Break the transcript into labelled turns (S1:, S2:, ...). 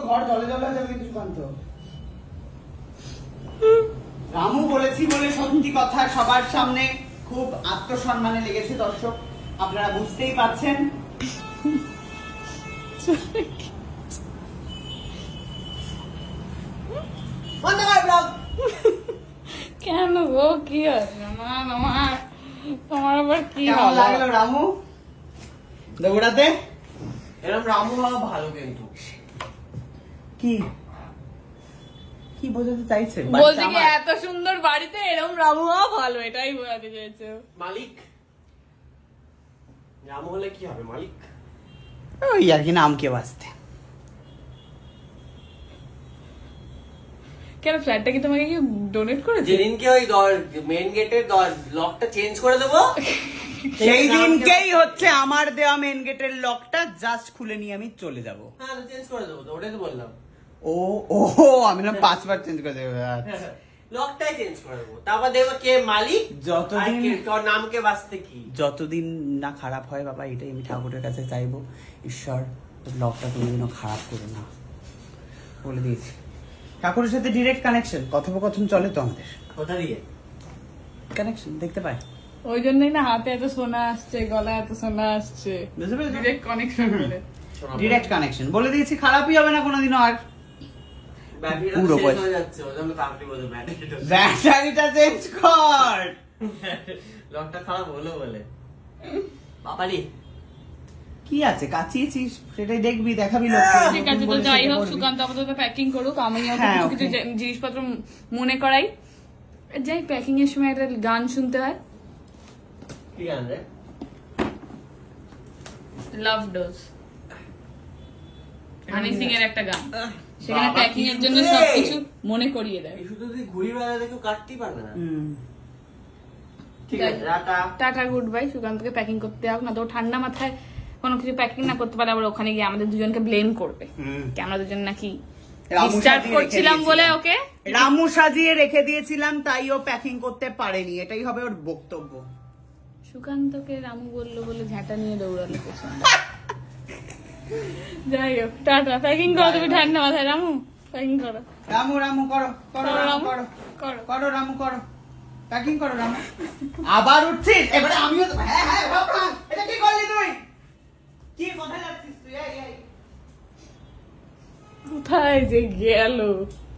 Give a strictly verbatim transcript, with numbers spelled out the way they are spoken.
S1: ঘর জলে জলে হয়ে যাবে কিন্তু সুকান্ত। রামু বলেছি বলে সত্যি কথা সবার সামনে খুব আত্মসম্মানে লেগেছে দর্শক, আপনারা বুঝতেই পারছেন।
S2: কেন গো কি আছে আমার আমার তোমার আবার কি
S1: লাগলো রামু দৌড়াতে?
S3: এরকম রামু হওয়া ভালো কিন্তু।
S1: কি কি বোঝাতে চাইছে?
S2: বলতে কি এত সুন্দর বাড়িতে এরকম রামু হওয়া ভালো, এটাই বোঝাতে চাইছে।
S3: মালিক রামু হলে কি হবে মালিক?
S1: ওই আর কি নাম কে বাঁচতে।
S2: কেন ফ্ল্যাটটা কি তোমাকে কি ডোনেট করেছে?
S3: যেদিনকে ওই মেইন গেটের লকটা চেঞ্জ করে দেবো
S1: সেই দিনকেই হচ্ছে আমার দেওয়া মেইন গেটের লকটা জাস্ট খুলে নিয়ে আমি চলে যাবো।
S3: হ্যাঁ চেঞ্জ করে দেবো তো, ওটাই তো বললাম।
S1: ও ও আমি না পাঁচবার চেঞ্জ করে দেবো।
S3: লকটাই চেঞ্জ করে দেবো, তারপর দেখবো কে মালিক,
S1: যতদিন
S3: তোর নাম কে বাঁচতে কি।
S1: যতদিন না খারাপ হয় বাবা, এটাই আমি ঠাকুরের কাছে চাইবো, ঈশ্বর লকটা কোনোদিনও খারাপ করো না, বলে দিয়েছি। ঠাকুরের সাথে ডিরেক্ট কানেকশন, কথোপকথন চলে তো আমাদের।
S3: কোথা দিয়ে
S1: কানেকশন দেখতে পায়,
S2: ওই জন্যই না হাতে এত সোনা আসছে, গলায় এত সোনা আসছে, ডিরেক্ট কানেকশন বলে।
S1: ডিরেক্ট কানেকশন বলে দিয়েছি, খারাপই হবে না কোনোদিনও। আর পুরো ব্যাটারিটা চেঞ্জ কর,
S3: লকটা খারাপ হলো বলে। বাবারি
S1: কি আছে কাচিয়েছিস সেটাই দেখবি, দেখাবি লোককে।
S2: ঠিক আছে তো যাই হোক, সুকান্ত আপাতত প্যাকিং করুক, আমি কিছু কিছু জিনিসপত্র মনে করাই। যাই প্যাকিং এর সময় একটা গান শুনতে হয়।
S3: কি গান রে?
S2: লাভ ডোজ, হানি সিং এর একটা গান, সেখানে প্যাকিং এর জন্য সবকিছু মনে করিয়ে দেয়।
S3: শুধু তুই ঘুরি বেড়াতে কেউ কাটতেই পারবে না। ঠিক আছে টাটা
S2: টাটা গুড বাই। সুকান্তকে প্যাকিং করতে হোক না তো, ঠান্ডা মাথায় কোনো কিছু প্যাকিং না করতে পারে, আবার ওখানে গিয়ে আমাদের দুজনকে ব্লেম করবে কি আমরা দুজন নাকি ডিস্টার্ব করছিলাম বলে ওকে।
S1: রামু সাজিয়ে রেখে দিয়েছিলাম তাই ও প্যাকিং করতে পারেনি, এটাই হবে ওর বক্তব্য।
S2: সুকান্তকে রামু বললো বলে ঝাঁটা নিয়ে দৌড়ালো পেছনে। যাই হোক টাটা, প্যাকিং করো তুমি ঠান্ডা মাথায়। রামু প্যাকিং করো,
S1: রামু রামু করো করো রামু করো
S2: করো
S1: করো রামু করো, প্যাকিং করো রামু। আবার উঠছিস এবারে? আমিও তো হ্যাঁ হ্যাঁ বাবা, এটা কি করলি তুই? কি কোথায় যাচ্ছিস তুই? এই এই
S2: কোথায় যে গেল।